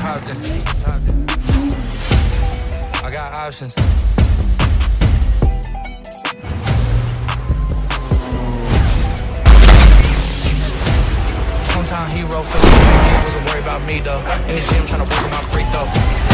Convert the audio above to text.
hopped in. I got options. Hometown hero, feeling like wasn't worried about me though. In the gym trying to work on my free throw.